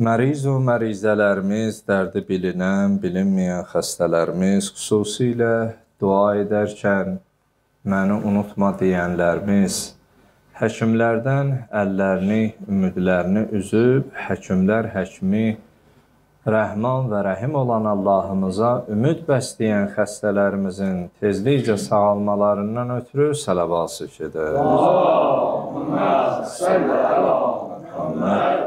Məriz və mərizələrimiz, dərdi bilinən, bilinməyən xəstələrimiz, xüsusilə dua edərkən məni unutma deyənlərimiz, həkimlərdən əllərini, ümidlərini üzüb, həkimlər həkimi, Rəhman və Rəhim olan Allahımıza ümid bəsləyən xəstələrimizin tezlikcə sağalmalarından ötürü sələvat edir. Allahümmə səllə ələ Muhamməd,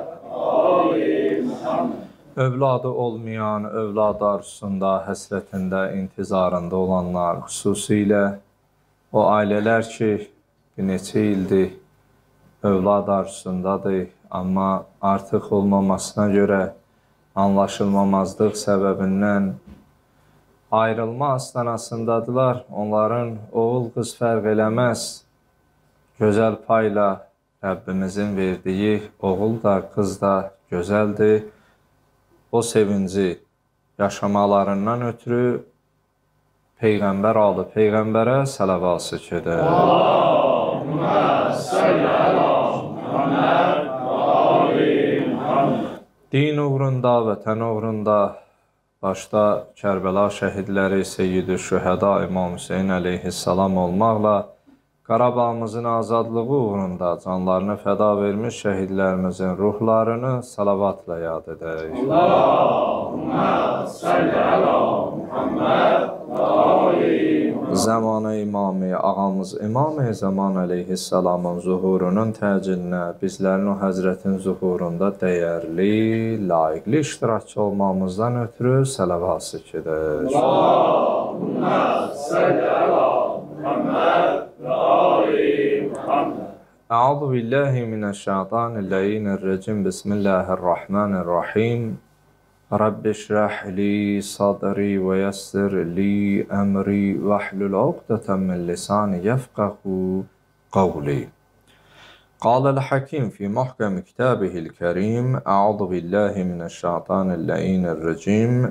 övladı olmayan, övlad arzusunda, həsrətində, intizarında olanlar, xüsusilə o ailələr ki, bir neçə ildir övlad arzusundadır, amma artıq olmamasına görə anlaşılmamazlıq səbəbindən ayrılma astanasındadılar. Onların oğul-qız fərq eləməz, gözəl payla Rəbbimizin verdiyi oğul da, qız da gözəldir. O sevinci yaşamalarından ötürü Peyğəmbər alı Peyğəmbərə sələvat edir. Allahümmə səllə ələ Muhamməd və ali Muhamməd. Din uğrunda, vətən uğrunda, başda Kərbəla şəhidləri Seyyid-i Şühəda İmam Hüseyin əleyhissalam olmaqla Qarabağımızın azadlığı uğrunda canlarını fəda vermiş şəhidlərimizin ruhlarını salavatla yad edək. Allahümmə səllə ələ Muhamməd və ali Muhamməd. Zamanı imamı, ağamız İmam-ı Zaman əleyhissalamın zuhurunun təcilinə, bizlərin o həzrətin zuhurunda dəyərli, layiqli iştirakçı olmamızdan ötürü sələvat edək. Allahümmə səllə ələ Muhamməd və ali Muhamməd. Əuzu billahi mineşşeytanirracim. Bismillahirrahmanirrahim. Rabbi şrah li sadri və yessir li əmri və hlul uqdatan min lisani yefqahu qawli. Qala al-Hakim fi muhkam kitabihil kerim. Əuzu billahi mineşşeytanirracim.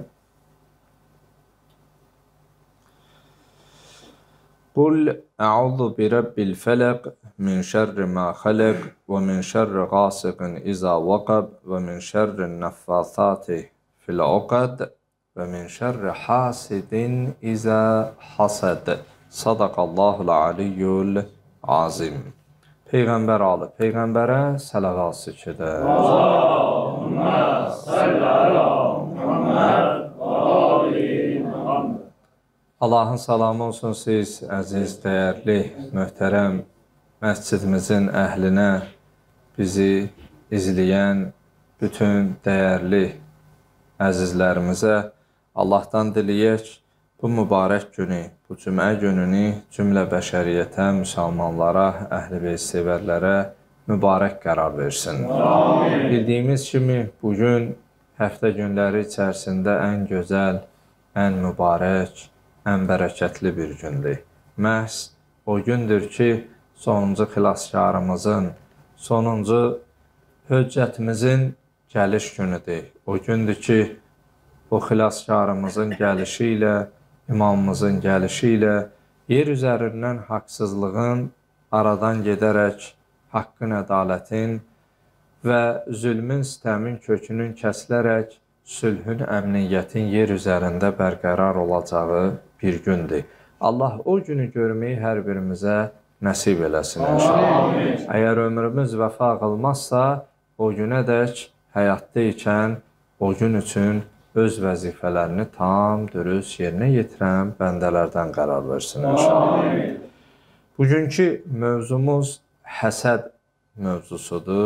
Qul ə'udhu bi rabbil fələq min şərri mə xələq və min şərri qasiqin izə vəqəb və min şərrin nəffəsati fil uqad və min şərri hasidin izə hasad. Sadaqallahul aliyyul azim. Peyğəmbər alı Peyğəmbərə sələvat edir. Allahümmə səllə ələ Muhamməd və ali Muhamməd. Allahın salamı olsun siz, əziz, dəyərli, möhtərəm məscidimizin əhlinə, bizi izləyən bütün dəyərli əzizlərimizə. Allahdan diləyək bu mübarək günü, bu cümə gününü cümlə bəşəriyyətə, müsəlmanlara, əhl-i sevərlərə mübarək qərar versin. Amin. Bildiyimiz kimi bugün həftə günləri içərisində ən gözəl, ən mübarək, ən bərəkətli bir gündür. Məhz o gündür ki, sonuncu xilaskarımızın, sonuncu höccətimizin gəliş günüdür. O gündür ki, o xilaskarımızın gəlişi ilə, imamımızın gəlişi ilə yer üzərindən haqsızlığın aradan gedərək, haqqın, ədalətin və zülmün, sistəmin kökünün kəsilərək, sülhün, əmniyyətin yer üzərində bərqərar olacağı bir gündür. Allah o günü görməyi hər birimizə nəsib eləsin. Əgər ömrümüz vəfa qılmazsa, o günədək həyatda ikən o gün üçün öz vəzifələrini tam, dürüst yerinə yetirən bəndələrdən qərar versin. Bugünkü mövzumuz həsəd mövzusudur.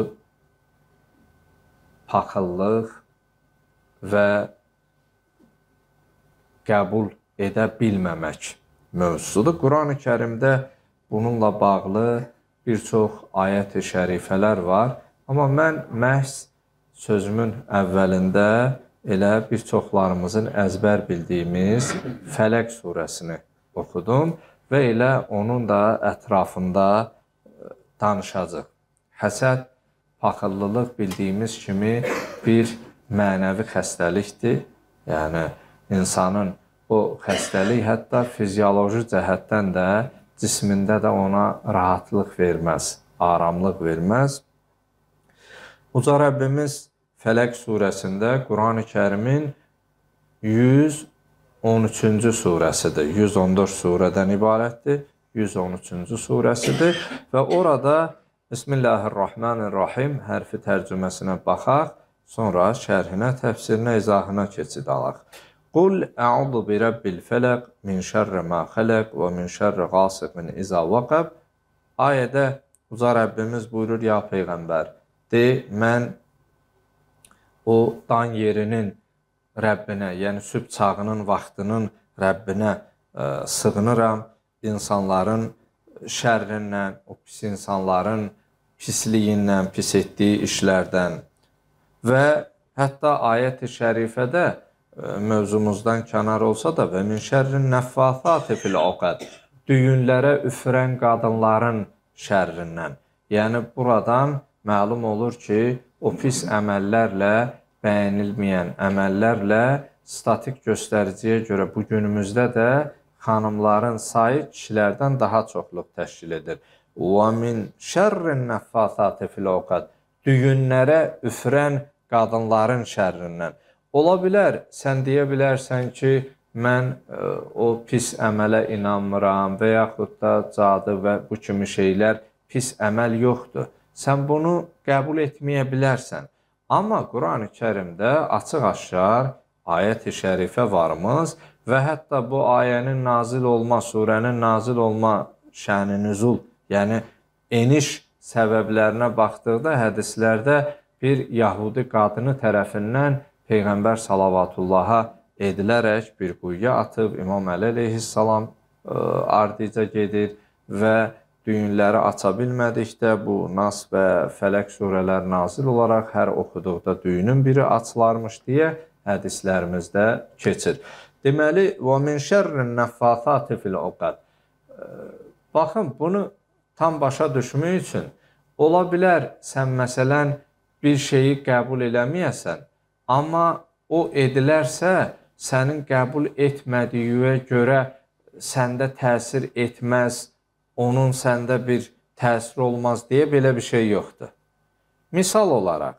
Paxıllıq və qəbul edə bilməmək mövzusudur. Quran-ı Kərimdə bununla bağlı bir çox ayət-i şərifələr var. Amma mən məhz sözümün əvvəlində elə bir çoxlarımızın əzbər bildiyimiz Fələq surəsini oxudum və elə onun da ətrafında danışacaq. Həsəd, paxıllılıq bildiyimiz kimi bir mənəvi xəstəlikdir. Yəni, insanın o xəstəlik hətta fizioloji cəhətdən də cismində də ona rahatlıq verməz, aramlıq verməz. Uca Rəbbimiz Fələq surəsində Quran-ı Kərimin 113-cü surəsidir. 114 surədən ibarətdir. 113-cü surəsidir və orada Bismillahirrahmanirrahim hərfi tərcüməsinə baxaq, sonra şərhinə, təfsirinə, izahına keçid alaq. Qul ə'udu bi rabbil fələq min şərri ma xələq və min şərri qasiqin izə vəqəb. Ayədə Uca Rəbbimiz buyurur, ya Peyğəmbər, de, mən o dan yerinin Rəbbinə, yəni sübh çağının vaxtının Rəbbinə sığınıram, insanların şərrindən, o pis insanların pisliyindən, pis etdiyi işlərdən və hətta ayət-i şərifədə mövzumuzdan kənar olsa da və min şərrin nəffasati fil uqad, düyünlərə üfürən qadınların şərrindən. Yəni buradan məlum olur ki, o pis əməllərlə, bəyənilməyən əməllərlə statik göstəriciyə görə bu günümüzdə də xanımların sayı kişilərdən daha çoxluq təşkil edir. Və min şərrin nəffasati fil uqad, düyünlərə üfürən qadınların şərrindən. Ola bilər, sən deyə bilərsən ki, mən o pis əmələ inanmıram və yaxud da cadı və bu kimi şeylər pis əməl yoxdur. Sən bunu qəbul etməyə bilərsən. Amma Quran-ı Kərimdə açıq-aşkar ayət-i şərifə varımız və hətta bu ayənin nazil olma, surənin nazil olma şəni nüzul, yəni eniş səbəblərinə baxdıqda hədislərdə bir Yahudi qadını tərəfindən Peyğəmbər salavatullaha edilərək bir quyuya atıb, İmam Əli əleyhissalam ardıca gedir və düyünləri aça bilmədikdə bu Nas və Fələq surələr nazil olaraq hər oxuduqda düyünün biri açılarmış deyə hədislərimizdə keçir. Deməli, və min şərrin nəffasati fil uqad. Baxın, bunu tam başa düşmək üçün ola bilər sən məsələn bir şeyi qəbul eləməyəsən, amma o edilərsə, sənin qəbul etmədiyinə görə səndə təsir etməz, onun səndə bir təsir olmaz deyə belə bir şey yoxdur. Misal olaraq,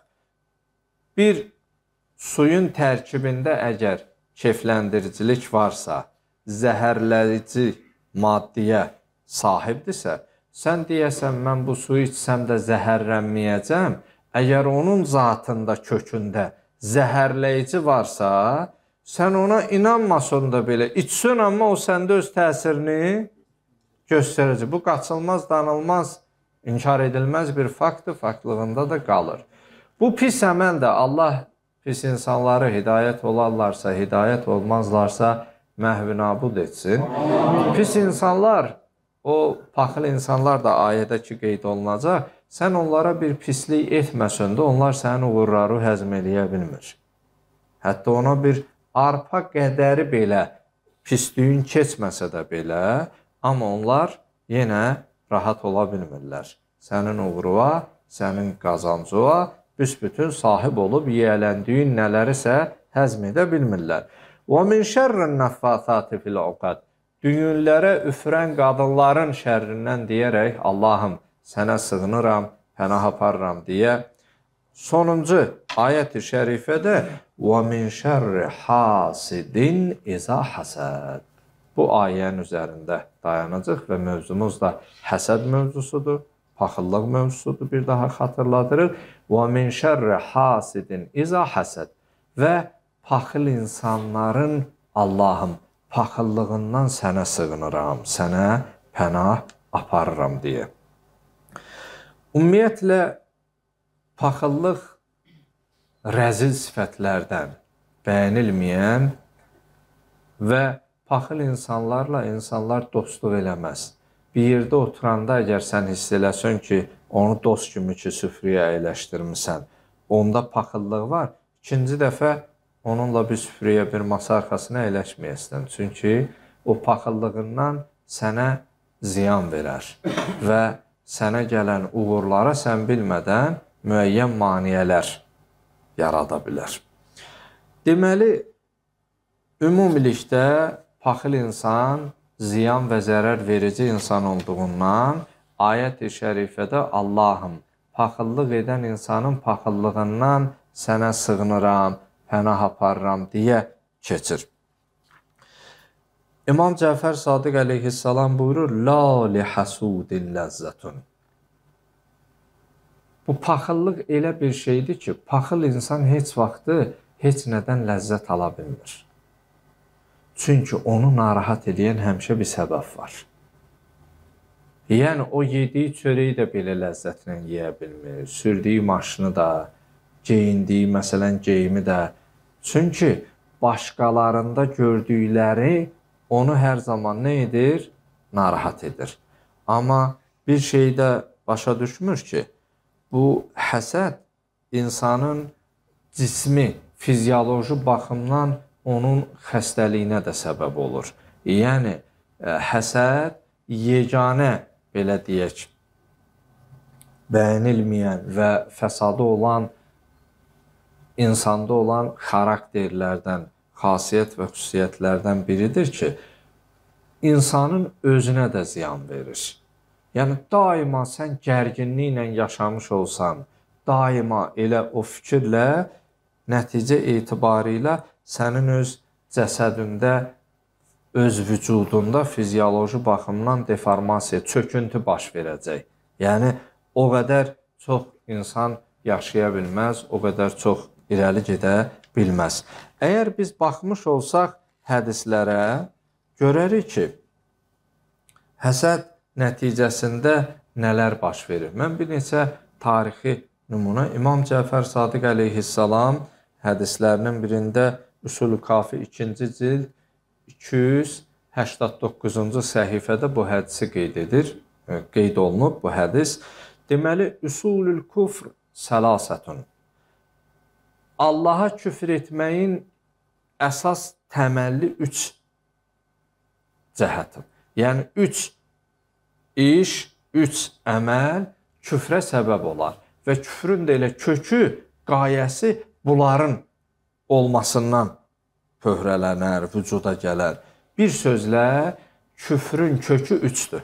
bir suyun tərkibində əgər keyfləndiricilik varsa, zəhərləyici maddiyə sahibdirsə, sən deyəsən, mən bu suyu içsəm də zəhərlənməyəcəm, əgər onun zatında, kökündə zəhərləyici varsa, sən ona inanmasın da belə, içsin, amma o səndə öz təsirini göstərəcək. Bu, qaçılmaz, danılmaz, inkar edilməz bir faktdır, faktlığında da qalır. Bu pis əməl də Allah pis insanları hidayət olarlarsa, hidayət olmazlarsa, məhv nabud etsin. Pis insanlar, o paxıl insanlar da ayədəki qeyd olunacaq, sən onlara bir pislik etməsən də, onlar sənin uğurları həzm eləyə bilmir. Hətta ona bir arpa qədəri belə pisliyin keçməsə də belə, amma onlar yenə rahat ola bilmirlər. Sənin uğuruna, sənin qazancına büsbütün sahib olub yiyələndiyin nələrisə həzm edə bilmirlər. Və min şərrin nəffasati fil uqad, düyünlərə üfürən qadınların şərrindən deyərək, Allahım, sənə sığınıram, pənah aparıram deyə. Sonuncu ayət-i şərifədə və min şərri hasidin izə həsəd. Bu ayənin üzərində dayanacaq və mövzumuz da həsəd mövzusudur, paxıllıq mövzusudur, bir daha xatırladırıq. Və min şərri hasidin izə həsəd və paxıl insanların, Allahım, paxıllığından sənə sığınıram, sənə pənah aparıram deyə. Ümumiyyətlə, paxıllıq rəzil sifətlərdən bəyənilməyən və paxıl insanlarla insanlar dostluq eləməz. Bir yerdə oturanda əgər sən hiss eləsən ki, onu dost kimi ki, süfrəyə əyləşdirmirsən, onda paxıllıq var. İkinci dəfə onunla bir süfrəyə, bir masa arxasına əyləşməyəsən. Çünki o paxıllığından sənə ziyan verər və sənə gələn uğurlara sən bilmədən müəyyən maneələr yarada bilər. Deməli, ümumilikdə paxıl insan ziyan və zərər verici insan olduğundan ayət-i şərifədə Allahım, paxıllıq edən insanın paxıllığından sənə sığınıram, pənah aparıram deyə keçir. İmam Cəfər Sadiq əleyhissalam buyurur, la li hasudin ləzzətun. Bu paxıllıq elə bir şeydir ki, paxıl insan heç vaxtı heç nədən ləzzət ala bilmir. Çünki onu narahat edən həmişə bir səbəb var. Yəni, o yediyi çörəyi də belə ləzzətlə yeyə bilmir, sürdüyü maşını da, geyindiyi, məsələn, geyimi də. Çünki başqalarında gördükləri onu hər zaman nə edir? Narahat edir. Amma bir şeydə başa düşmür ki, bu həsəd insanın cismi, fizioloji baxımdan onun xəstəliyinə də səbəb olur. Yəni, həsəd yeganə, belə deyək, bəyənilməyən və fəsadı olan, insanda olan xarakterlərdən, xasiyyət və xüsusiyyətlərdən biridir ki, insanın özünə də ziyan verir. Yəni, daima sən gərginliklə yaşamış olsan, daima elə o fikirlə, nəticə etibarilə sənin öz cəsədində, öz vücudunda fizioloji baxımdan deformasiya, çöküntü baş verəcək. Yəni, o qədər çox insan yaşaya bilməz, o qədər çox irəli gedə bilməz. Əgər biz baxmış olsaq hədislərə, görərik ki, həsəd nəticəsində nələr baş verir? Mən bir neçə tarixi nümunə, İmam Cəfər Sadiq əleyhissalam hədislərinin birində Üsul-ü Kafi 2-ci cild 289-cu səhifədə bu hədisi qeyd olunub bu hədis. Deməli, Üsul-ül Kufr səlasətun. Allaha küfr etməyin əsas təməlli 3 cəhətim. Yəni, 3 iş, 3 əməl küfrə səbəb olar. Və küfrün də elə kökü, qayəsi bunların olmasından pöhrələnər, vücuda gələr. Bir sözlə, küfrün kökü 3-dür.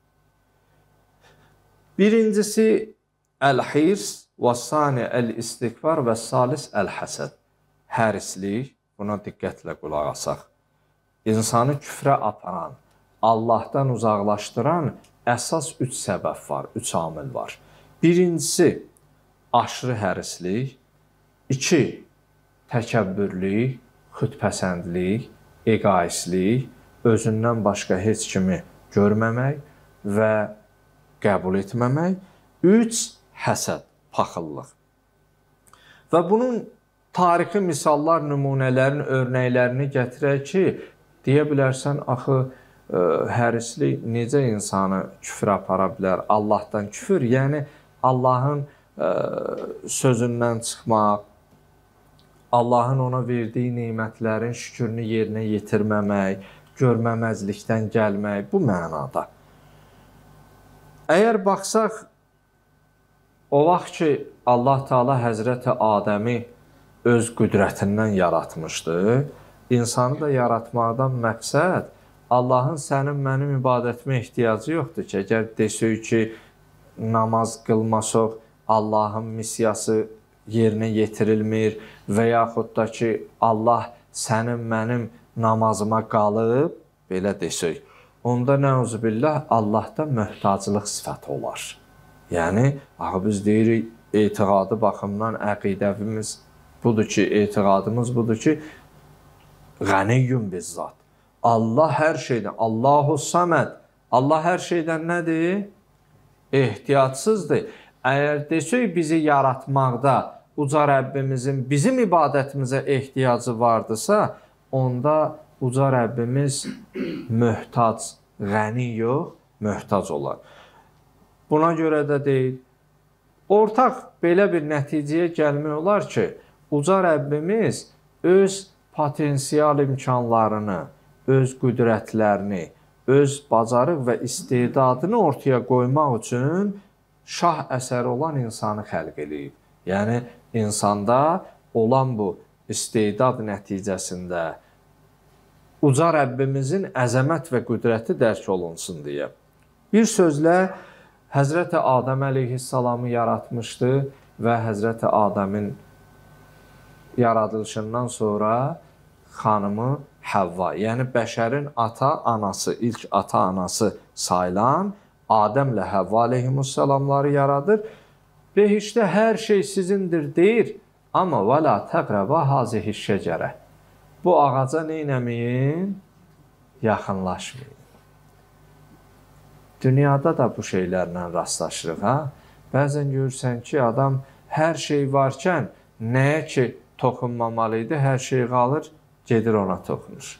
Birincisi, əl-hirs, və sani əl-istikvar və salis əl-həsəd. Hərislik, buna diqqətlə qulaq asaq. İnsanı küfrə aparan, Allahdan uzaqlaşdıran əsas 3 səbəb var, 3 amil var. Birincisi, aşırı hərislik. 2, təkəbbürlük, xüdpəsəndlik, egoistlik, özündən başqa heç kimi görməmək və qəbul etməmək. 3, həsəd, paxıllıq. Və bunun tarixi misallar, nümunələrin, örnəklərini gətirək ki, deyə bilərsən, axı, hərislik necə insanı küfr apara bilər? Allahdan küfür, yəni Allahın sözündən çıxmaq, Allahın ona verdiyi nemətlərin şükrünü yerinə yetirməmək, görməməzlikdən gəlmək, bu mənada. Əgər baxsaq, o vaxt ki, Allah Teala Həzrəti Adəmi öz qüdrətindən yaratmışdı, insanı da yaratmaqdan məqsəd Allahın sənin mənim ibadətimə ehtiyacı yoxdur ki, əgər desək ki, namaz qılmasaq, Allahın missiyası yerinə yetirilmir və yaxud da ki, Allah sənin mənim namazıma qalıb, belə desək, onda nəuzubillah Allahda möhtaclıq sifəti olar. Yəni, axı biz deyirik, etiqadı baxımdan əqidəvimiz budur ki, etiqadımız budur ki, qəniyyün bizzat. Allah hər şeydən, Allahu Saməd, Allah hər şeydən nədir? Ehtiyatsızdır. Əgər desək bizi yaratmaqda uca Rəbbimizin bizim ibadətimizə ehtiyacı vardırsa, onda uca Rəbbimiz möhtac, qəni yox, möhtac olar. Buna görə də deyil, ortaq belə bir nəticəyə gəlmək olar ki, uca Rəbbimiz öz potensial imkanlarını, öz qüdrətlərini, öz bacarıq və istedadını ortaya qoymaq üçün şah əsəri olan insanı xəlq eləyib. Yəni, insanda olan bu istedad nəticəsində uca Rəbbimizin əzəmət və qüdrəti dərk olunsun deyə. Bir sözlə, Həzrəti Adəm əleyhissalamı yaratmışdı və Həzrəti Adəmin yaradılışından sonra xanımı Həvva, yəni bəşərin ata-anası, ilk ata-anası sayılan Adəmlə Həvva aleyhimussalamları yaradır. Behişdə hər şey sizindir deyir, amma və la təqrəbə hazihi şəcərə. Bu ağaca neynəməyin? Yaxınlaşmayın. Dünyada da bu şeylərlə rastlaşırıq, ha? Bəzən görürsən ki, adam hər şey varkən nəyə ki toxunmamalıydı, hər şey qalır, gedir ona toxunur.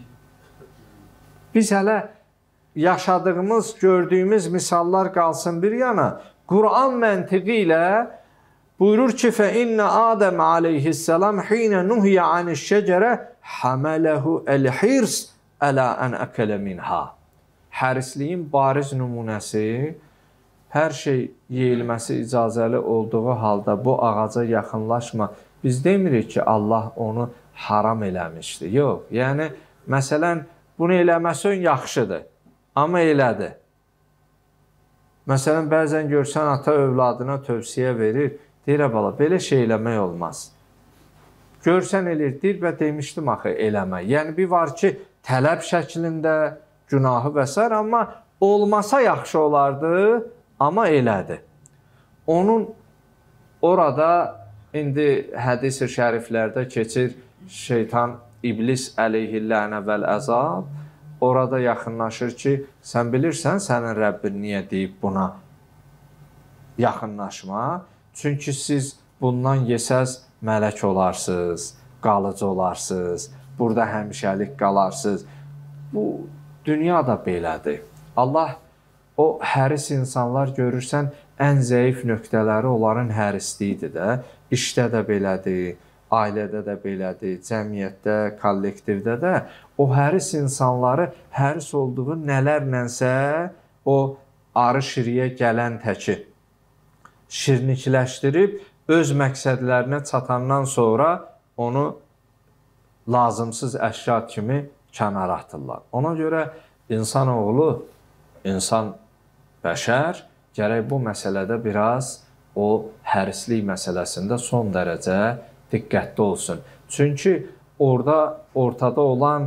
Biz hələ yaşadığımız, gördüyümüz misallar qalsın bir yana, Quran məntiqi ilə buyurur ki, فَإِنَّ آدَمَ عَلَيْهِ السَّلَامِ حِينَ نُهِيَ عَنِ الشَّجَرَ حَمَلَهُ الْحِرْسِ أَلَا أَنْ أَكَلَ مِنْهَا. Hərisliyin bariz nümunəsi, hər şey yeyilməsi icazəli olduğu halda bu ağaca yaxınlaşma. Biz demirik ki, Allah onu haram eləmişdi. Yox, yəni, məsələn, bunu eləməsən yaxşıdır, amma elədi. Məsələn, bəzən görsən, ata övladına tövsiyə verir, deyir, bala, belə şey eləmək olmaz. Görsən eləyir, deyir, və demişdim axı, eləmə. Yəni, bir var ki, tələb şəklində, günahı və s. amma olmasa yaxşı olardı, amma elədi. Onun orada, indi hədis-i şəriflərdə keçir, şeytan, iblis əleyhillənə vəl-əzab, orada yaxınlaşır ki, sən bilirsən, sənin Rəbbin niyə deyib buna yaxınlaşma? Çünki siz bundan yesəz mələk olarsınız, qalıcı olarsınız, burada həmişəlik qalarsınız. Bu, dünya da belədir. Allah, o həris insanlar görürsən, ən zəif nöqtələri onların hərisliyidir də, işdə də belədir, ailədə də belədir, cəmiyyətdə, kollektivdə də o həris insanları həris olduğu nələrlənsə o arı şiriyə gələn təki şirnikləşdirib öz məqsədlərinə çatandan sonra onu lazımsız əşya kimi kənara atırlar. Ona görə insanoğlu, insan bəşər gərək bu məsələdə biraz o hərislik məsələsində son dərəcə diqqətli olsun. Çünki ortada olan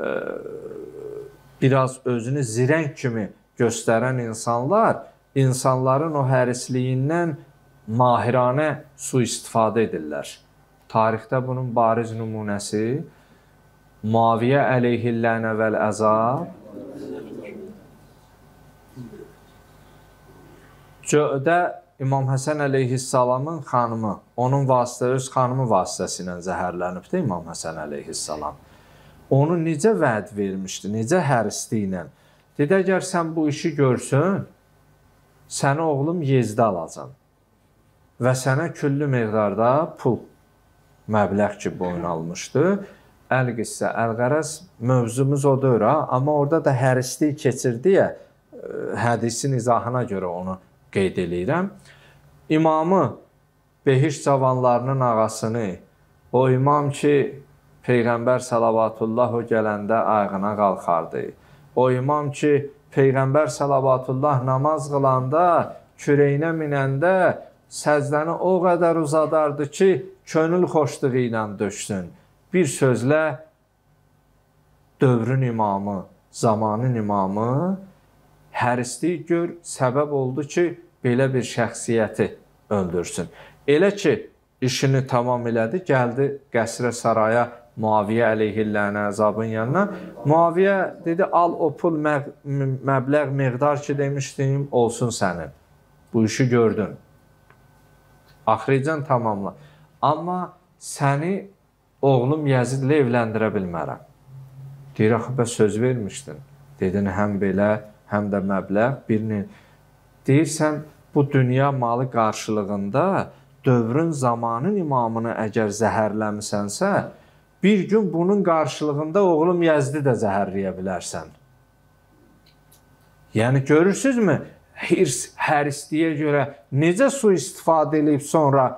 biraz özünü zirəng kimi göstərən insanlar, insanların o hərisliyindən mahiranə sui-istifadə edirlər. Tarixdə bunun bariz nümunəsi Muaviyyə əleyhillənə vəl-əzab Cödə İmam Həsən əleyhissalamın xanımı, onun öz xanımı vasitəsilə zəhərlənibdir İmam Həsən əleyhissalam. Onu necə vəd vermişdi, necə hərisli ilə. Dedi, əgər sən bu işi görsün, səni oğlum Yezdə alacam və sənə küllü miqdarda pul məbləğ ki boyun almışdı. Əl-qissə, əl-qərəz mövzumuz odur, amma orada da hərislik keçirdi ya, hədisin izahına görə onu qeyd edirəm. İmamı, Behiş cavanlarının ağasını, o imam ki, Peyğəmbər salavatullah o gələndə ayağına qalxardı. O imam ki, Peyğəmbər salavatullah namaz qılanda, kürəyinə minəndə, səzdəni o qədər uzadardı ki, könül xoşluğu ilə döşsün. Bir sözlə, dövrün imamı, zamanın imamı, hərislik gör, səbəb oldu ki, belə bir şəxsiyyəti öldürsün. Elə ki, işini tamam elədi, gəldi qəsrə saraya Muaviyyə əleyhillənə əzabın yanına. Muaviyyə dedi, al o pul məbləğ miqdar ki demişdim, olsun sənin. Bu işi gördün. Axırıcan tamamla. Amma səni oğlum Yəzidlə evləndirə bilmərəm. Deyir, axı, bə söz vermişdin. Dedin, həm belə, həm də məbləğ birini. Deyirsən, bu dünya malı qarşılığında dövrün zamanın imamını əgər zəhərləmisənsə, bir gün bunun qarşılığında oğlum Yəzdi də zəhərləyə bilərsən. Yəni, görürsünüzmü? Hərisliyə görə necə sui-istifadə edib sonra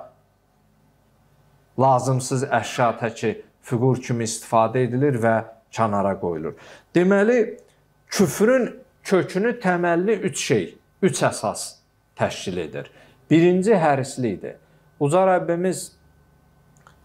lazımsız əşya təki fiqur kimi istifadə edilir və kənara qoyulur. Deməli, küfrün kökünü təməlli üç əsas təşkil edir. Birinci hərislikdir. Uca Rəbbimiz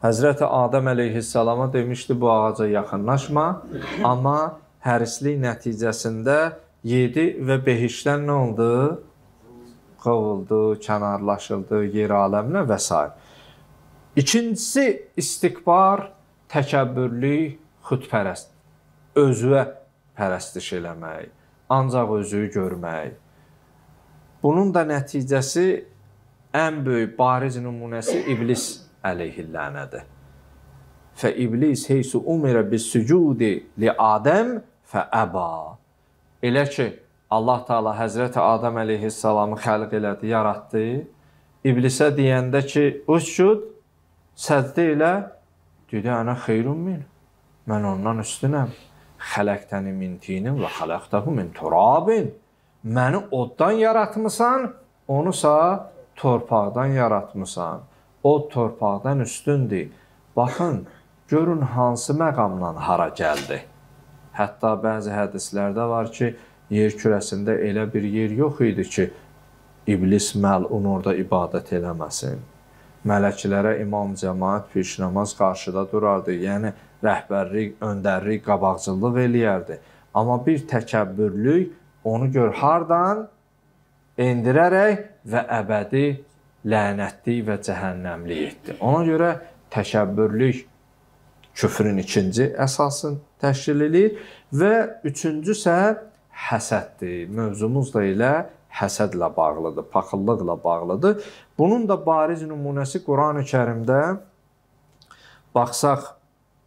Həzrəti Adəm əleyhissalama demişdi, bu ağaca yaxınlaşma, amma hərislik nəticəsində yedi və behişdən nə oldu? Qovuldu, kənarlaşıldı, yer aləminə və s. İkincisi, istikbar, təkəbbürlük, xudpərəst, özüvə pərəstiş eləmək, ancaq özüyü görmək. Bunun da nəticəsi ən böyük bariz nümunəsi İblis əleyhillənədir. Fə iblis heysu umirə bis-sücudi li Adəm fə əba. Elə ki, Allah Teala Həzrəti Adəm əleyhissalamı xəlq elədi, yaratdı. İblisə deyəndə ki, uscud, səcdə elə, dedi, ənə xeyrun min. Mən ondan üstünəm. Xələqtəni min tinin və xələqtəhu min turabin. Məni oddan yaratmısan, onusa torpaqdan yaratmısan. Od torpaqdan üstündür. Baxın, görün hansı məqamdan hara gəldi. Hətta bəzi hədislərdə var ki, yer kürəsində elə bir yer yox idi ki, iblis məlun orada ibadət eləməsin. Mələklərə imam cəmaət pişnamaz qarşıda durardı, yəni rəhbərlik, öndərlik, qabaqcıllıq eləyərdi. Amma bir təkəbbürlük onu gör hardan endirərək və əbədi lənətli və cəhənnəmli etdi. Ona görə təkəbbürlük küfrün ikinci əsasını təşkil edir və üçüncüsə həsəddir. Mövzumuz da elə həsədlə bağlıdır, paxıllıqla bağlıdır. Bunun da bariz nümunəsi Quran-ı Kərimdə baxsaq,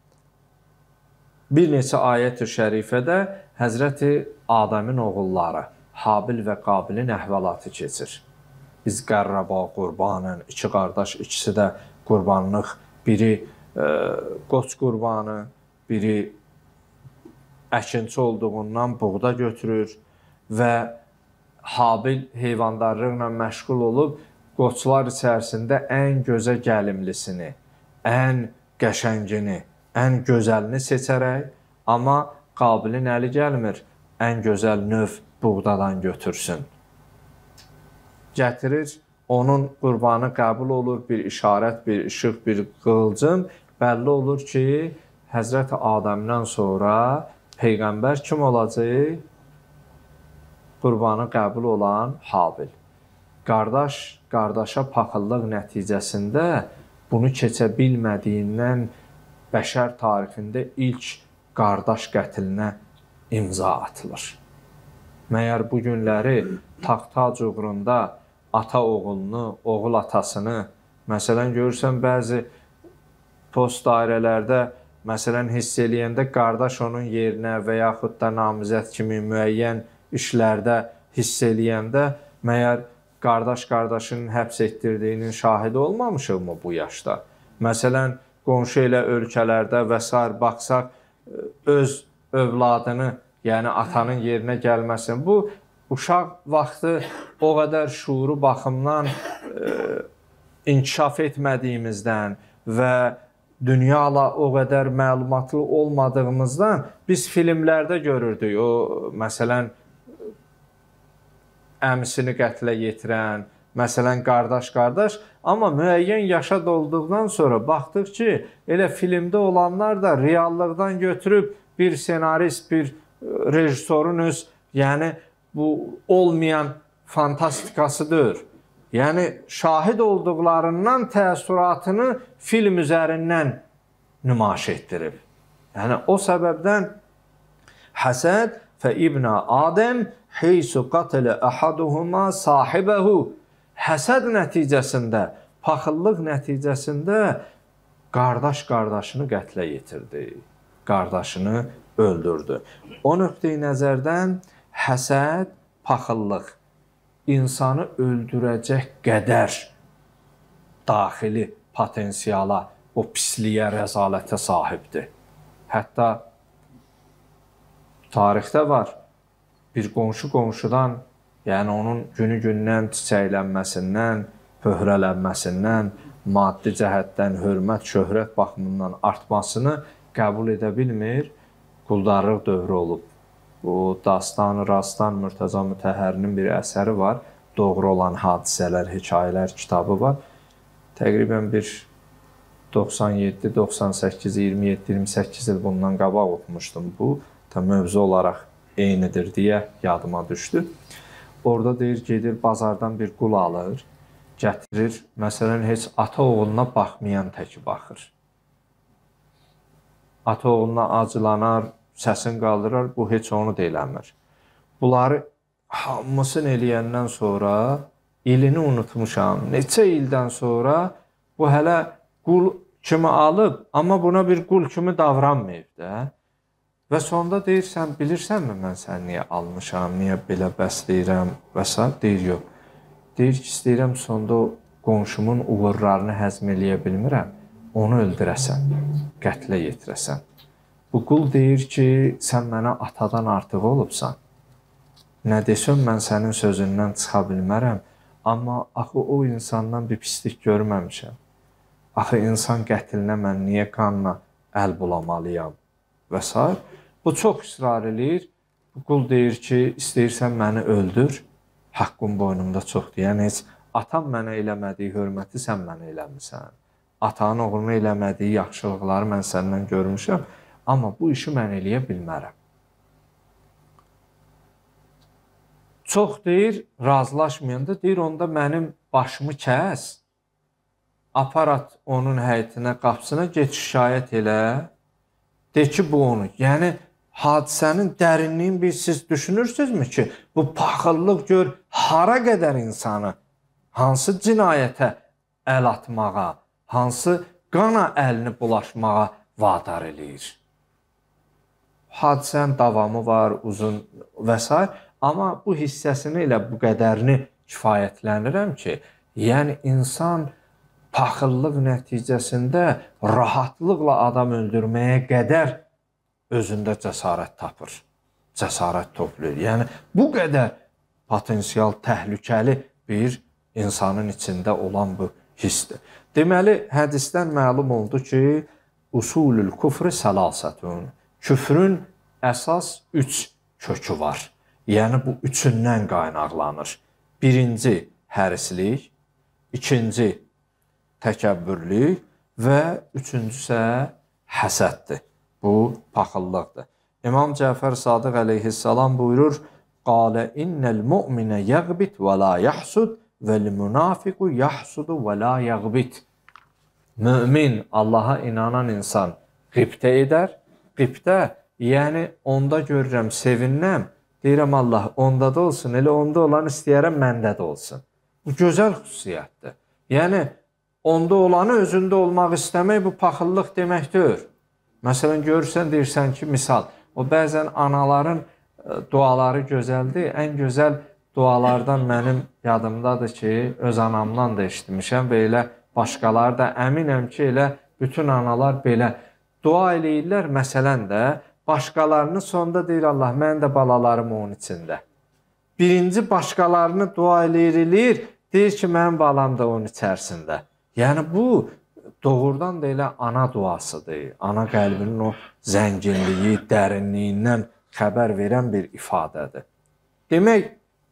bir neçə ayət-i şərifədə Həzrəti Adəmin oğulları Habil və Qabilin əhvalatı keçir. İz qərrəba qurbanın, iki qardaş, ikisi də qurbanlıq, biri qoç qurbanı, biri əkinçi olduğundan buğda götürür və Habil heyvandarlıqla məşğul olub, qoçlar içərisində ən gözə gəlimlisini, ən qəşəngini, ən gözəlini seçərək, amma Qabilin əli gəlmir, ən gözəl növ buğdadan götürsün. Gətirir, onun qurbanı qəbul olur, bir işarət, bir işıq, bir qığılcım. Bəlli olur ki, Həzrəti Adəmdən sonra Peyğəmbər kim olacaq? Qurbanı qəbul olan Habil. Qardaş, qardaşa paxıllıq nəticəsində bunu keçə bilmədiyindən bəşər tarixində ilk qardaş qətilinə imza atılır. Məyər bu günləri taxt-tac uğrunda ata oğulunu, oğul atasını, məsələn, görürsən, bəzi post dairələrdə, məsələn, hiss eləyəndə qardaş onun yerinə və yaxud da namizəd kimi müəyyən işlərdə hiss eləyəndə, məyər qardaş qardaşının həbs etdirdiyinin şahidi olmamışıq mı bu yaşda? Məsələn, qonşu elə ölkələrdə və s. baxsaq, öz övladını, yəni atanın yerinə gəlməsin. Bu, uşaq vaxtı o qədər şuuru baxımdan inkişaf etmədiyimizdən və dünyayla o qədər məlumatlı olmadığımızdan biz filmlərdə görürdük. O, məsələn, əmisini qətlə yetirən, məsələn, qardaş-qardaş, amma müəyyən yaşa dolduqdan sonra baxdıq ki, elə filmdə olanlar da reallıqdan götürüb bir senarist, bir rejissorun öz, yəni bu olmayan fantastikasıdır. Yəni, şahid olduqlarından təəssüratını film üzərindən nümayiş etdirib. Yəni, o səbəbdən həsəd fə ibnə Adəm heysu qatələ əhaduhuma sahibəhu. Həsəd nəticəsində, paxıllıq nəticəsində qardaş qardaşını qətlə yetirdi. Qardaşını öldürdü. O nöqteyi nəzərdən həsəd, paxıllıq insanı öldürəcək qədər daxili potensiala, o pisliyə, rəzalətə sahibdir. Hətta tarixdə var, bir qonşu qonşudan, yəni onun günü-gündən çiçəklənməsindən, pöhrələnməsindən, maddi cəhətdən, hörmət, şöhrət baxımından artmasını qəbul edə bilmir, quldarlıq dövrü olub. Bu, Dastan-ı Rastan Mürtəza Mütəhhərinin bir əsəri var. Doğru olan hadisələr, hekayələr kitabı var. Təqribən bir 97, 98, 27, 28 il bundan qabaq oxumuşdum. Bu mövzu olaraq eynidir deyə yadıma düşdü. Orada deyir, gedir bazardan bir qul alır, gətirir. Məsələn, heç ata oğluna baxmayan təki baxır. Ata oğluna acılanar, səsini qaldırar, bu heç onu da eləmir. Bunları hamısını eləyəndən sonra ilini unutmuşam. Neçə ildən sonra bu hələ qul kimi alıb, amma buna bir qul kimi davranmayıb da. Və sonda deyirsən, bilirsənmi mən səni niyə almışam, niyə belə bəsləyirəm və s. Deyir, yox. Deyir ki, istəyirəm sonda o qonşumun uğurlarını həzm eləyə bilmirəm, onu öldürəsən, qətlə yetirəsən. Bu qul deyir ki, sən mənə atadan artıq olubsan. Nə desən, mən sənin sözündən çıxa bilmərəm, amma axı o insandan bir pislik görməmişəm. Axı insan qətlinə mən niyə qanla əl bulamalıyam və s. Bu çox israr edir. Bu qul deyir ki, istəyirsən məni öldür, haqqım boynumda çoxdur. Yəni, heç atam mənə eləmədiyi hörməti sən mənə eləmirsən. Atanın oğluna eləmədiyi yaxşılıqları mən səndən görmüşəm, amma bu işi mən eləyə bilmərəm. Çox deyir, razılaşmayanda deyir, onda mənim başımı kəs, aparat onun həyətinə, qapısına get şikayət elə, de ki, bu onu. Yəni, hadisənin dərinliyin bir siz düşünürsünüzmü ki, bu paxıllıq gör, hara qədər insanı, hansı cinayətə əl atmağa, hansı qana əlini bulaşmağa vadar eləyir. Hadisənin davamı var, uzun və s. Amma bu hissəsini ilə bu qədərini kifayətlənirəm ki, yəni insan paxıllıq nəticəsində rahatlıqla adam öldürməyə qədər özündə cəsarət tapır, cəsarət toplayır. Yəni, bu qədər potensial təhlükəli bir insanın içində olan bu hissdir. Deməli, hədisdən məlum oldu ki, usulül küfrü səlasətun. Küfrün əsas 3 kökü var. Yəni, bu üçündən qaynaqlanır. Birinci, hərislik, ikinci, təkəbbürlük və üçüncüsə həsəddir. Bu, paxıllıqdır. İmam Cəfər Sadiq əleyhissalam buyurur, qalə innəl mu'minə yəqbit və la yəhsud vəl-münafiqu yəhsudu və la yəqbit. Mümin, Allaha inanan insan qibtə edər. Qibtə, yəni onda görürəm, sevinnəm, deyirəm Allah, onda da olsun, elə onda olan istəyərəm, məndə də olsun. Bu, gözəl xüsusiyyətdir. Yəni, onda olanı özündə olmaq istəmək bu paxıllıq deməkdir. Məsələn, görürsən, deyirsən ki, misal, o bəzən anaların duaları gözəldir. Ən gözəl dualardan mənim yadımdadır ki, öz anamdan da eşitmişəm və elə başqaları da əminəm ki, elə bütün analar belə dua eləyirlər. Məsələn də, başqalarını sonda deyir Allah, mən də balalarım onun içində. Birinci başqalarını dua eləyir, deyir ki, mənim balam da onun içərisində. Yəni, bu doğrudan da elə ana duasıdır. Ana qəlbinin o zənginliyi, dərinliyindən xəbər verən bir ifadədir. Demək,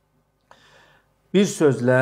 bir sözlə,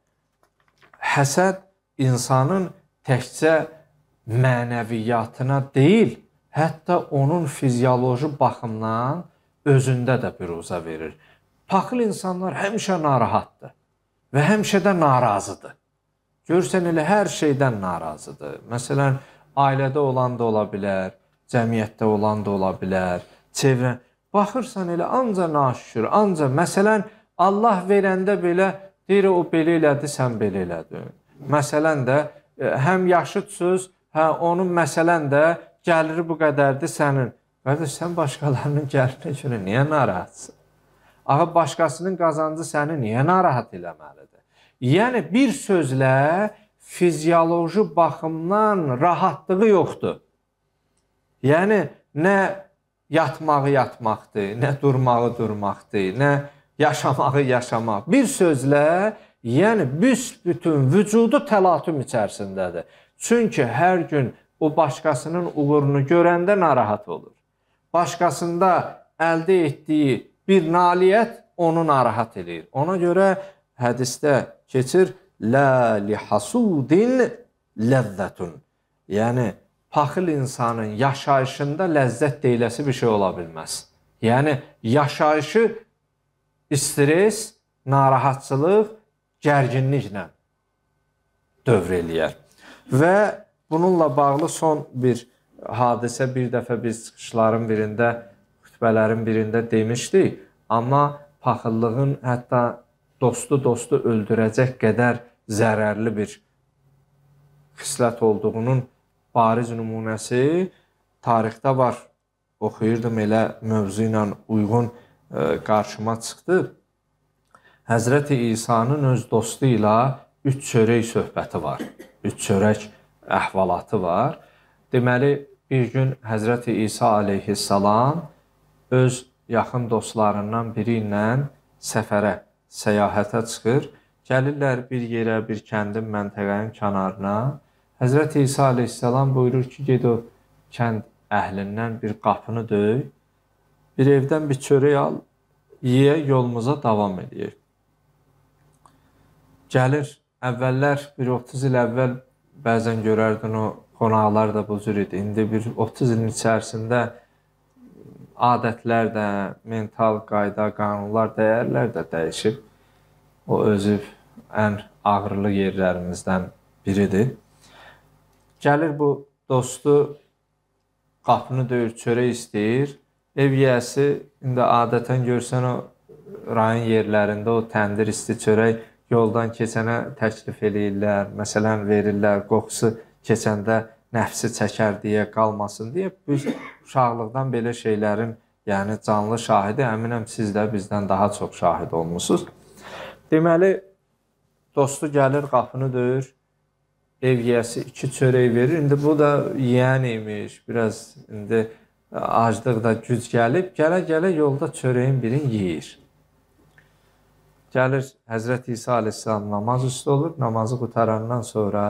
həsəd insanın təkcə mənəviyyatına deyil, hətta onun fizioloji baxımdan özündə də büruzə verir. Paxıl insanlar həmişə narahatdır və həmişə də narazıdır. Görürsən, elə hər şeydən narazıdır. Məsələn, ailədə olan da ola bilər, cəmiyyətdə olan da ola bilər, çevrə. Baxırsan, elə anca naşükür, anca. Məsələn, Allah verəndə belə, deyir, o belə elədi, sən belə elədin. Məsələn də, həm yaşıdsız, onun məsələn də gəliri bu qədərdir sənin. Qardaş, sən başqalarının gəlirinə görə niyə narahatsın? Axı, başqasının qazancı səni niyə narahat eləməlidir? Yəni, bir sözlə fizioloji baxımdan rahatlığı yoxdur. Yəni, nə yatmağı yatmaqdır, nə durmağı durmaqdır, nə yaşamağı yaşamaq. Bir sözlə, yəni, büsbütün vücudu təlatüm içərisindədir. Çünki hər gün o başqasının uğurunu görəndə narahat olur. Başqasında əldə etdiyi bir nailiyyət onu narahat edir. Ona görə hədisdə keçir, lə lihasudin ləzzətun. yəni paxıl insanın yaşayışında ləzzət deyiləsi bir şey ola bilməz. Yəni yaşayışı stres, narahatçılıq, gərginliklə dövr eləyər. Və bununla bağlı son bir hadisə bir dəfə biz çıxışların birində, xütbələrin birində demişdik. Amma paxıllığın hətta dostu öldürəcək qədər zərərli bir xislət olduğunun bariz nümunəsi tarixdə var. Oxuyurdum, elə mövzu ilə uyğun qarşıma çıxdı. Həzrəti İsa'nın öz dostu ilə 3 çörək söhbəti var. 3 çörək əhvalatı var. Deməli, bir gün Həzrəti İsa aleyhissalam öz yaxın dostlarından biri ilə səfərə, səyahətə çıxır. Gəlirlər bir yerə, bir kəndin, məntəqənin kənarına. Həzrəti İsa aleyhissalam buyurur ki, ged o kənd əhlindən bir qapını döy, bir evdən bir çörək al, yeyə yolumuza davam edək. Gəlir, əvvəllər, bir 30 il əvvəl bəzən görərdin o qonaqlar da bu cür idi. İndi bir 30 ilin içərisində adətlər də, mental qayda, qanunlar, dəyərlər də dəyişib. O özü ən ağrılı yerlərimizdən biridir. Gəlir bu dostu, qapını döyür, çörək istəyir. Ev yiyəsi, indi adətən görsən o rayon yerlərində o təndir isti çörək yoldan keçənə təklif eləyirlər, məsələn verirlər, qoxusu keçəndə nəfsi çəkər deyə, qalmasın deyə. Biz uşaqlıqdan belə şeylərin yəni canlı şahidi, əminəm siz də bizdən daha çox şahid olmusunuz. Deməli, dostu gəlir, qapını döyür, ev yiyəsi 2 çörək verir. İndi bu da yiyən imiş, biraz indi aclıq da güc gəlib, gələ-gələ yolda çörəyin birini yeyir. Gəlir, Həzrəti İsa aleyhissalam namaz üstü olur, namazı qutarandan sonra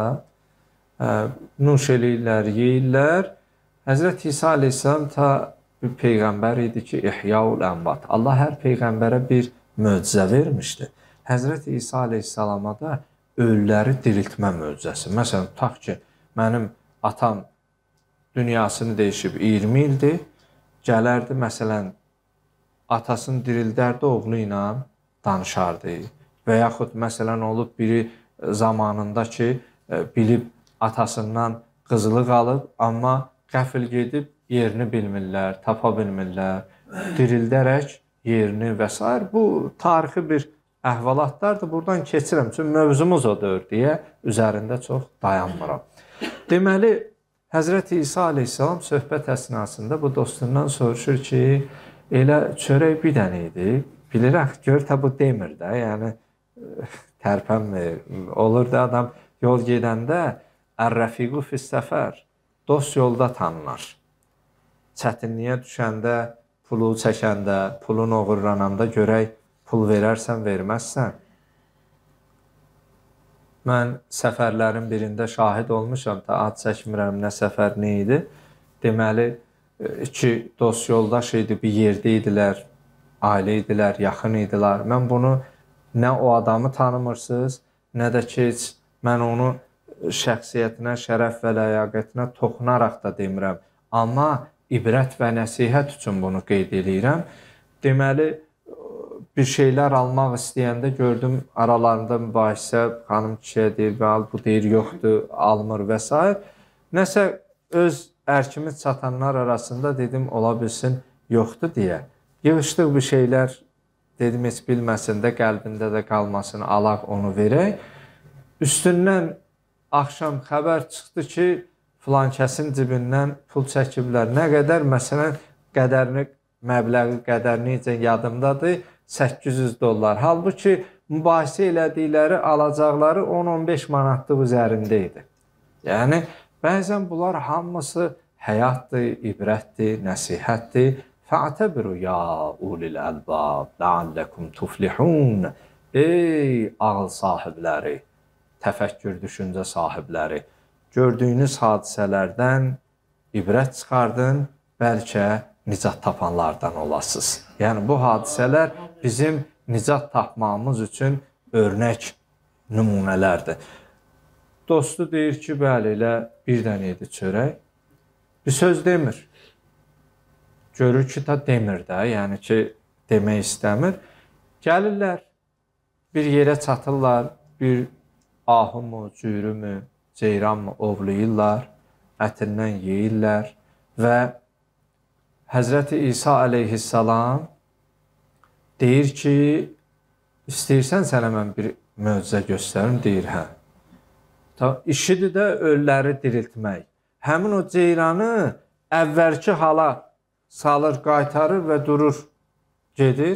nuş eləyirlər, yeyirlər. Həzrəti İsa aleyhissalam ta bir peyğəmbər idi ki, İhyaul Ənvat. Allah hər peyğəmbərə bir möcüzə vermişdi. Həzrəti İsa aleyhissalama da ölüləri diriltmə möcüzəsi. Məsələn, tutaq ki, mənim atam dünyasını dəyişib 20 ildir, gələrdi, məsələn, atasını dirildərdi, oğlu ilə danışardı. Və yaxud, məsələn, olub biri zamanında ki, bilib atasından qızılıq alıb, amma qəfil gedib yerini bilmirlər, tapa bilmirlər, dirildərək yerini və s. Bu, tarixi bir əhvalatlardır. Buradan keçirəm, çünki mövzumuz o deyir deyə üzərində çox dayanmıram. Deməli, Həzrəti İsa aleyhissalam söhbət əsnasında bu dostundan soruşur ki, elə çörək bir dənə idi, bilirək, gör ta bu demir də, yəni tərpənmir. Olur da adam yol gedəndə ər-rəfiqu fis-səfər, dost yolda tanınar. Çətinliyə düşəndə, pulu çəkəndə, pulun oğurlananda görək, pul verərsən, verməzsən. Mən səfərlərin birində şahid olmuşam, da ad çəkmirəm, nə səfər, nə idi. Deməli, 2 dost yoldaş idi, bir yerdə idilər, ailə idilər, yaxın idilər. Mən bunu nə o adamı tanımırsınız, nə də ki, mən onu şəxsiyyətinə, şərəf və ləyaqətinə toxunaraq da demirəm. Amma ibrət və nəsihət üçün bunu qeyd edirəm. Deməli, bir şeylər almaq istəyəndə gördüm, aralarında mübahisə, xanım kişiyə deyir, bu deyir, yoxdur, almır və s. Nəsə öz ərkimiz çatanlar arasında dedim, ola bilsin, yoxdur deyə. Yığışdıq bir şeylər, dedim, heç bilməsin də, qəlbində də qalmasın, alaq onu verək. Üstündən axşam xəbər çıxdı ki, filan kəsin cibindən pul çəkiblər. Nə qədər, məsələn, qədərini, məbləği qədərini necə yadımdadır, $800. Halbuki mübahisə elədikləri alacaqları 10-15 manatlıq üzərində idi. Yəni, bəzən bunlar hamısı həyatdır, ibrətdir, nəsihətdir. Fə'təbiru ya ulil əlbab, ləalləkum tuflihun. Ey ağıl sahibləri, təfəkkür düşüncə sahibləri, gördüyünüz hadisələrdən ibrət çıxardın, bəlkə nicat tapanlardan olasınız. Yəni, bu hadisələr bizim nicat tapmamız üçün örnək nümunələrdir. Dostu deyir ki, bəli, elə bir dənə idi çörək. Bir söz demir. Görür ki, da demir də, yəni ki, demək istəmir. Gəlirlər, bir yerə çatırlar, bir ahı mı, cürü mü, ceyran mı ovlayırlar, ətindən yeyirlər və Həzrəti İsa əleyhissalam deyir ki, istəyirsən sənə mən bir möcüzə göstərim, deyir, hə. İşidir də ölüləri diriltmək. Həmin o ceyranı əvvəlki hala salır, qaytarır və durur, gedir.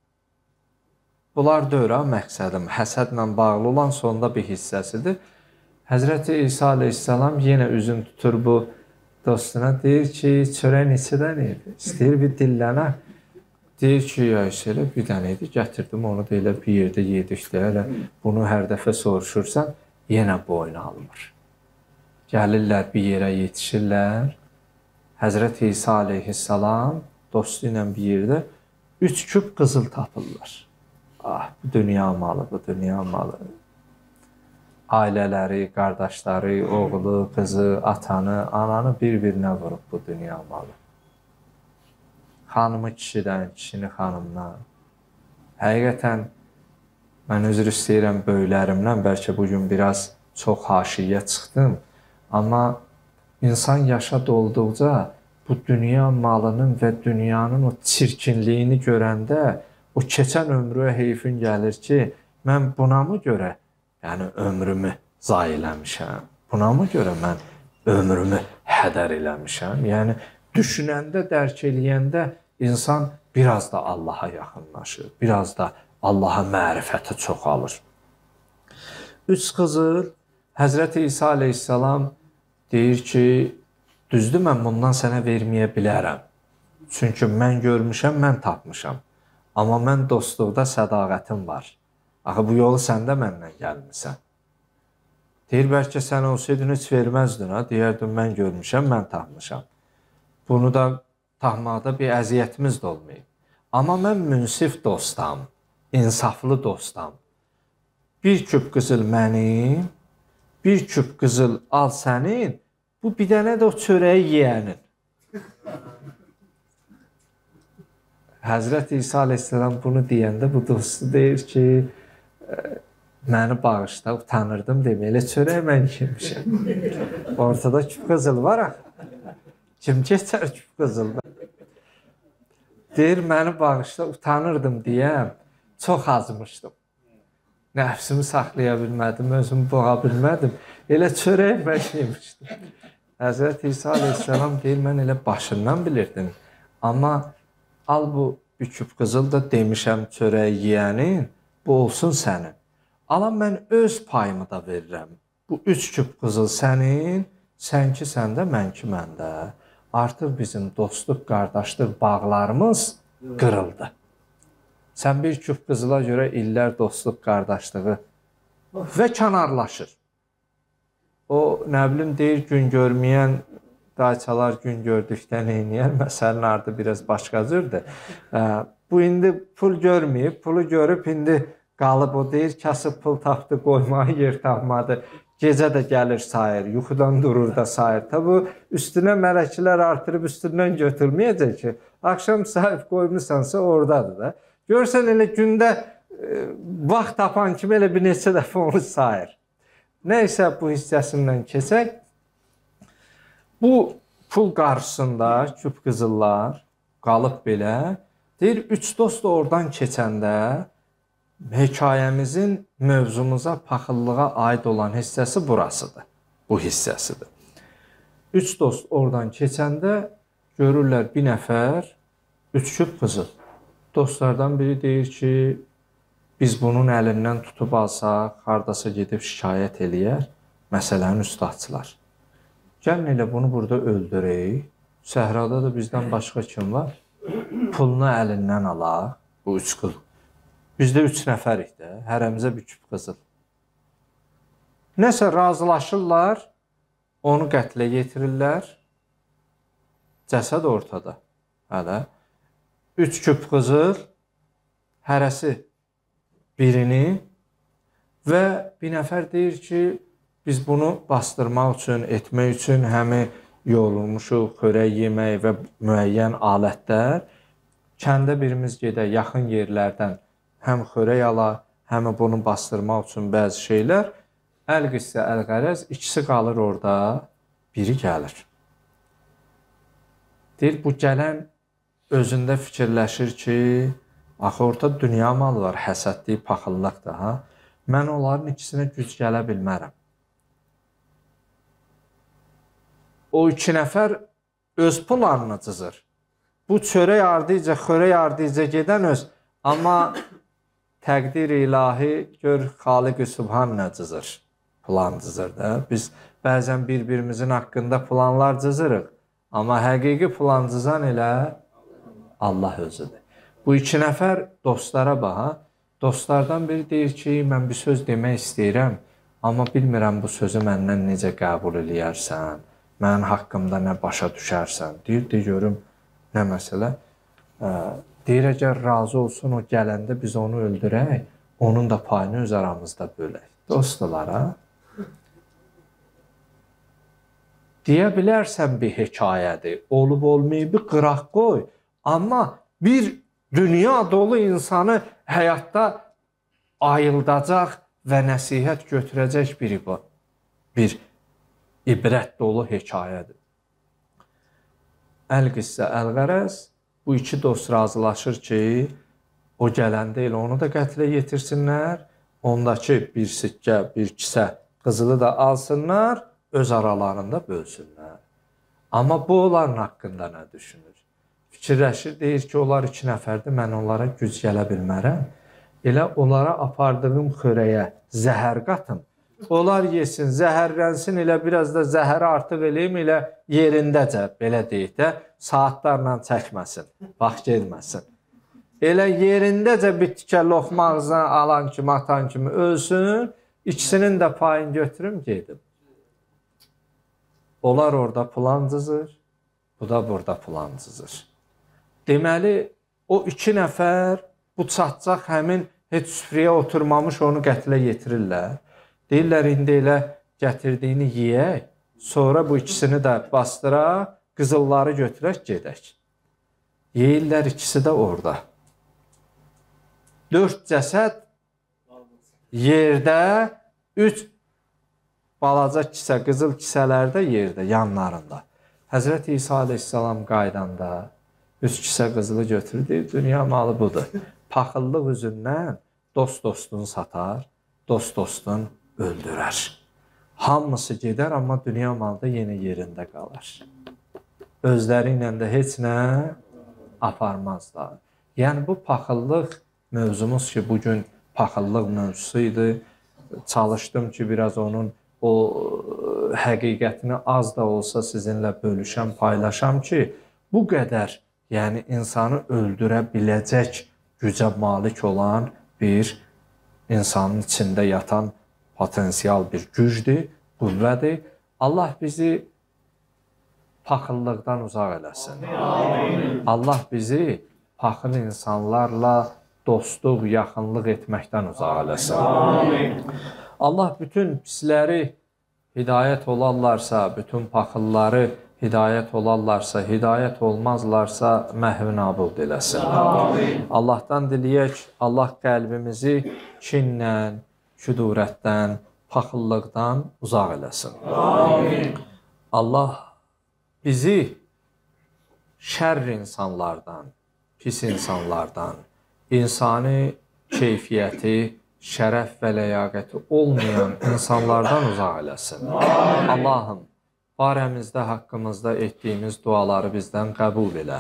Bunlar deyir, məqsədim, həsədlə bağlı olan sonda bir hissəsidir. Həzrəti İsa əleyhissalam yenə üzün tutur bu dostuna, deyir ki, çörək neçədən idi? İstəyir bir dillənə. Deyir ki, ya elə bir dənə idi, gətirdim, onu da elə bir yerdə yedikdə, elə bunu hər dəfə soruşursan, yenə boynu almır. Gəlirlər, bir yerə yetişirlər. Həzrəti İsa əleyhissalam dostu ilə bir yerdə 3 küp qızıl tapırlar. Ah, bu dünya malı, bu dünya malı. Ailələri, qardaşları, oğlu, qızı, atanı, ananı bir-birinə vurub bu dünya malı. Xanımı kişidən, kişini xanımdan. Həqiqətən, mən üzr istəyirəm böyüklərimdən, bəlkə bugün biraz çox haşiyə çıxdım. Amma insan yaşa dolduqca bu dünya malının və dünyanın o çirkinliyini görəndə o keçən ömrüyə heyfin gəlir ki, mən buna mı görə yəni ömrümü zayi eləmişəm? Buna mı görə mən ömrümü hədər eləmişəm? Yəni düşünəndə, dərk eləyəndə insan biraz da Allaha yaxınlaşır, biraz da Allaha mərifəti çoxalır. 3 qızıl Həzrəti İsa əleyhissalam deyir ki, düzdür, mən bundan sənə verməyə bilərəm. Çünki mən görmüşəm, mən tapmışam. Amma mən dostluqda sədaqətim var. Axı, bu yolu sən də məndən gəlmirsən. Deyir, bəlkə sən olsaydın, heç verməzdin, deyərdin, mən görmüşəm, mən tapmışam. Bunu da tapmaqda bir əziyyətimiz də olmayıb. Amma mən münsif dostam, insaflı dostam. Bir küp qızıl mənim, bir küp qızıl al sənin, bu bir dənə də o çörəyi yeyənin. Həzrəti İsa əleyhissalam bunu deyəndə bu dostu deyir ki, məni bağışla, utanırdım demək, elə çörək mən yemişəm. Ortada küp qızıl var axı. Kim keçər küp qızılda? Deyir, məni bağışla, utanırdım deyəm, çox azmışdım. Nəfsimi saxlaya bilmədim, özümü boğa bilmədim. Elə çörək mən yemişdim. Həzrəti İsa əleyhissalam deyir, mən elə başından bilirdim. Amma al bu bir küp qızıl da demişəm çörək yeyənin, bu olsun sənin. Alam mən öz payımı da verirəm. Bu 3 küp qızıl sənin, sənki səndə, mənki məndə. Artıq bizim dostluq, qardaşlıq bağlarımız qırıldı. Sən bir küp qızıla görə illər dostluq, qardaşlığı və kənarlaşır. O, nə bilim, deyir, gün görməyən dayçalar gün gördükdən eynəyər. Məsələn, ardı biraz başqa cürdür. Bu, indi pul görməyib, pulu görüb, indi qalıb o deyir, kasıb pul tapdı, qoymağı yer tapmadı. Gecə də gəlir sayır, yuxudan durur da sayır. Tabi üstünə mələklər artırıb üstündən götürməyəcək ki, axşam sahib qoymusansa oradadır da. Görsən elə gündə vaxt tapan kimi elə bir neçə dəfə onu sayır. Nəysə bu hissəsindən keçək. Bu pul qarşısında küp qızıllar qalıb belə. Deyir, 3 dost oradan keçəndə hekayəmizin mövzumuza, paxıllığa aid olan hissəsi burasıdır. Bu hissəsidir. 3 dost oradan keçəndə görürlər bir nəfər 3 küp qızıl. Dostlardan biri deyir ki, biz bunun əlindən tutub alsaq, hardasa gedib şikayət eləyər, məsələnin üstadçılar. Gəlin elə bunu burada öldürək, səhrada da bizdən başqa kim var? Pulunu əlindən alaq, bu 3 qızıl. Bizdə 3 nəfərik də, hərəmizə bir küp qızıl. Nəsə razılaşırlar, onu qətlə yetirirlər, cəsəd ortada. Hələ 3 küp qızıl, hərəsi birini və bir nəfər deyir ki, biz bunu bastırmaq üçün, etmək üçün həmi yoğrulmuşuq, xörək yemək və müəyyən alətlər, kəndə birimiz gedək, yaxın yerlərdən həm xörək ala, həm bunu bastırmaq üçün bəzi şeylər, əl-qissə, əl-qərəz, ikisi qalır orada, biri gəlir. Deyir, bu gələn özündə fikirləşir ki, axı orada dünya malı var, həsədlik, paxıllıq da, ha? Mən onların ikisinə güc gələ bilmərəm. O 2 nəfər öz planını cızır. Bu çörək ardıca, xörək ardıca gedən öz, amma təqdir ilahi gör Xaliq-i Sübhan nə cızır. Plan cızır da. Biz bəzən bir-birimizin haqqında planlar cızırıq. Amma həqiqi plan cızan elə Allah özüdür. Bu 2 nəfər dostlara bax. Dostlardan biri deyir ki, mən bir söz demək istəyirəm, amma bilmirəm bu sözü məndən necə qəbul eləyərsən, mənim haqqımda nə başa düşərsən. Deyir, görüm, nə məsələ? Deyir, əgər razı olsun, o gələndə biz onu öldürək, onun da payını öz aramızda bölək. Dostlar, ha? Deyə bilərsən bir hekayədir, olub-olmayıb qıraq qoy, amma bir dünya dolu insanı həyatda ayıldacaq və nəsihət götürəcək bir ibrət dolu hekayədir. Əl-qissə, əl-qərəz, bu 2 dost razılaşır ki, o gələndə elə onu da qətlə yetirsinlər, ondakı bir sikkə, bir kisə qızılı da alsınlar, öz aralarında bölsünlər. Amma bu onların haqqında nə düşünür? Fikirləşir, deyir ki, onlar 2 nəfərdir, mən onlara güc gələ bilmərəm. Elə onlara apardığım xörəyə zəhər qatım. Onlar yesin, zəhərlənsin, elə biraz da zəhəri artıq eləyim, elə yerindəcə, belə deyək də, saatlarla çəkməsin, vaxt gelməsin. Elə yerindəcə bir tikə loxma ağzına alan kimi, atan kimi ölsün, ikisinin də payını götürüm, gedim. Onlar orada plan cızır, bu da burada plan cızır. Deməli, o 2 nəfər bu çatacaq həmin heç süfrəyə oturmamış onu qətlə yetirirlər. Deyirlər, indi elə gətirdiyini yeyək, sonra bu ikisini də bastıraq, qızılları götürək, gedək. Yeyirlər, ikisi də orada. 4 cəsəd yerdə, 3 balaca kisə, qızıl kisələrdə yerdə, yanlarında. Həzrəti İsa aleyhissalam qaydanda 3 kisə qızılı götürür, deyir, dünya malı budur. Paxıllıq üzündən dost dostunu satar, dost dostunu öldürər. Hamısı gedər, amma dünya malı da yenə yerində qalar. Özləri ilə də heç nə aparmazlar. Yəni, bu paxıllıq mövzumuz ki, bugün paxıllıq mövzusu idi. Çalışdım ki, biraz onun o həqiqətini az da olsa sizinlə bölüşəm, paylaşam ki, bu qədər, yəni insanı öldürə biləcək gücə malik olan bir insanın içində yatan potensial bir gücdür, qüvvədir. Allah bizi paxıllıqdan uzaq eləsin. Allah bizi paxıl insanlarla dostluq, yaxınlıq etməkdən uzaq eləsin. Allah bütün pisləri hidayət olarlarsa, bütün paxılları hidayət olarlarsa, hidayət olmazlarsa məhv nabud eləsin. Allahdan diləyək, Allah qəlbimizi kinlə, küdurətdən, paxıllıqdan uzaq eləsin. Allah bizi şərr insanlardan, pis insanlardan, insani keyfiyyəti, şərəf və ləyaqəti olmayan insanlardan uzaq eləsin. Allahım, barəmizdə, haqqımızda etdiyimiz duaları bizdən qəbul elə.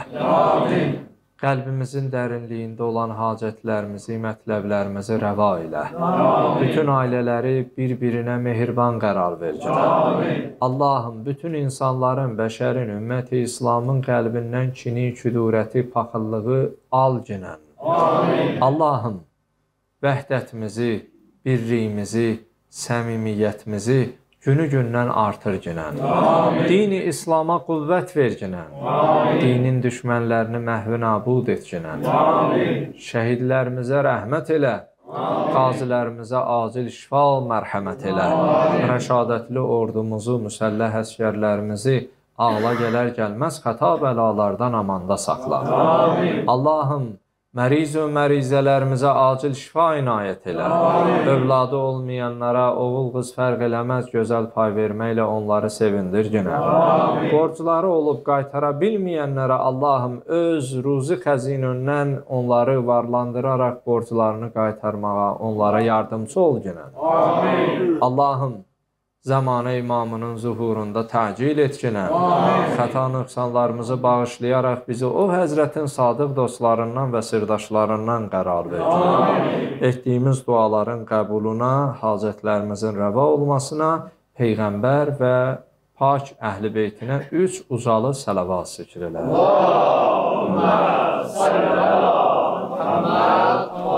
Qəlbimizin dərinliyində olan hacətlərimizi, mətləblərimizi rəva elə. Bütün ailələri bir-birinə mehriban qərar ver. Allahım, bütün insanların, bəşərin, ümməti İslamın qəlbindən kini, küdurəti, paxıllığı al ginən. Allahım, vəhdətimizi, birliyimizi, səmimiyyətimizi günü-gündən artır ginən. Dini İslama qüvvət ver ginən. Dinin düşmənlərini məhv nabud et ginən. Şəhidlərimizə rəhmət elə. Qazilərimizə acil şifa mərhəmət elə. Rəşadətli ordumuzu, müsəlləh əsgərlərimizi ağla gələr gəlməz xəta bəlalardan amanda saxla. Allahım, məriz və mərizələrimizə acil şifa inayət elə. Övladı olmayanlara oğul qız fərq eləməz gözəl pay verməklə onları sevindir günə. Borcları olub qaytara bilməyənlərə Allahım öz ruzi xəzinəndən onları varlandıraraq borclarını qaytarmağa onlara yardımcı ol günə. Allahım, Zamanə imamının zuhurunda təcil et günə. Xəta nöqsanlarımızı bağışlayaraq bizi o həzrətin sadıq dostlarından və sirdaşlarından qərar ver. Etdiyimiz duaların qəbuluna, hacətlərimizin rəva olmasına, Peyğəmbər və pak əhl-i beytinə 3 ucalı sələvat zikr elə. Allahümmə salli ala Muhammed